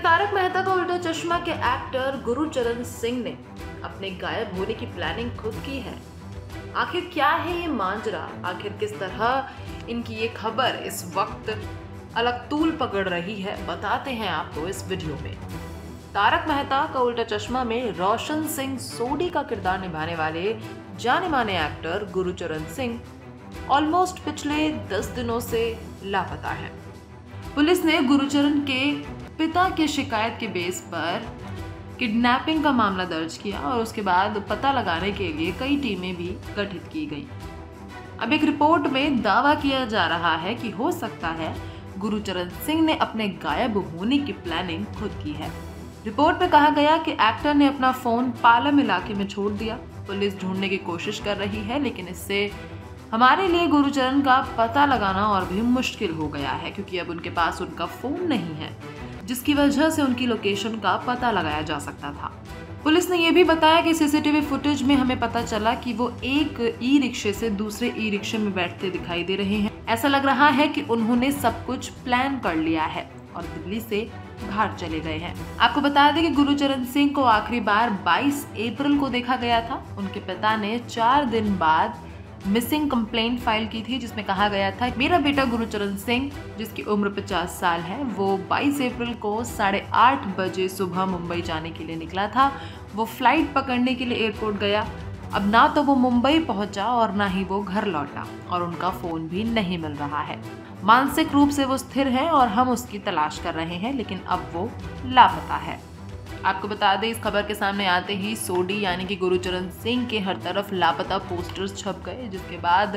तारक मेहता का उल्टा चश्मा के एक्टर गुरचरण सिंह ने अपने गायब होने की प्लानिंग खुद की है। आखिर क्या है ये मांजरा, आखिर किस तरह इनकी ये खबर इस वक्त अलग तूल पकड़ रही है, बताते हैं आपको इस वीडियो में। तारक मेहता का उल्टा चश्मा में रोशन सिंह सोडी का किरदार निभाने वाले जाने माने एक्टर गुरचरण सिंह ऑलमोस्ट पिछले 10 दिनों से लापता है। पुलिस ने गुरचरण के पिता की शिकायत के बेस पर किडनैपिंग का मामला दर्ज किया और उसके बाद पता लगाने के लिए कई टीमें भी गठित की गई। अब एक रिपोर्ट में दावा किया जा रहा है कि हो सकता है गुरचरण सिंह ने अपने गायब होने की प्लानिंग खुद की है। रिपोर्ट में कहा गया कि एक्टर ने अपना फोन पालम इलाके में छोड़ दिया। पुलिस ढूंढने की कोशिश कर रही है, लेकिन इससे हमारे लिए गुरचरण का पता लगाना और भी मुश्किल हो गया है, क्योंकि अब उनके पास उनका फोन नहीं है, जिसकी वजह से उनकी लोकेशन का पता लगाया जा सकता था। पुलिस ने यह भी बताया कि सीसीटीवी फुटेज में हमें पता चला कि वो एक ई रिक्शे से दूसरे ई रिक्शे में बैठते दिखाई दे रहे हैं। ऐसा लग रहा है कि उन्होंने सब कुछ प्लान कर लिया है और दिल्ली से बाहर चले गए हैं। आपको बता दें कि गुरचरण सिंह को आखिरी बार 22 अप्रैल को देखा गया था। उनके पिता ने 4 दिन बाद मिसिंग कंप्लेंट फाइल की थी, जिसमें कहा गया था मेरा बेटा गुरचरण सिंह, जिसकी उम्र 50 साल है, वो 22 अप्रैल को 8:30 बजे सुबह मुंबई जाने के लिए निकला था। वो फ्लाइट पकड़ने के लिए एयरपोर्ट गया। अब ना तो वो मुंबई पहुंचा और ना ही वो घर लौटा और उनका फोन भी नहीं मिल रहा है। मानसिक रूप से वो स्थिर है और हम उसकी तलाश कर रहे हैं, लेकिन अब वो लापता है। आपको बता दें, इस खबर के सामने आते ही सोडी यानी कि गुरचरण सिंह के हर तरफ लापता पोस्टर्स छप गए, जिसके बाद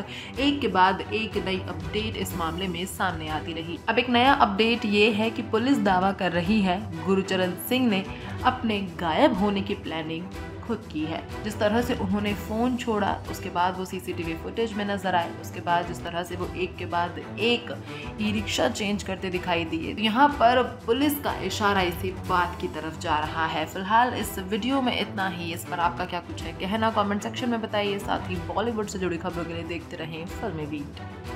एक नई अपडेट इस मामले में सामने आती रही। अब एक नया अपडेट ये है कि पुलिस दावा कर रही है गुरचरण सिंह ने अपने गायब होने की प्लानिंग खुद की है। जिस तरह से उन्होंने फोन छोड़ा, उसके बाद वो सीसीटीवी फुटेज में नजर आए, उसके बाद जिस तरह से वो एक के बाद एक ई रिक्शा चेंज करते दिखाई दिए, यहाँ पर पुलिस का इशारा इसी बात की तरफ जा रहा है। फिलहाल इस वीडियो में इतना ही। इस पर आपका क्या कुछ है कहना, कमेंट सेक्शन में बताइए। साथ ही बॉलीवुड से जुड़ी खबरों के लिए देखते रहें फिल्मी बीट।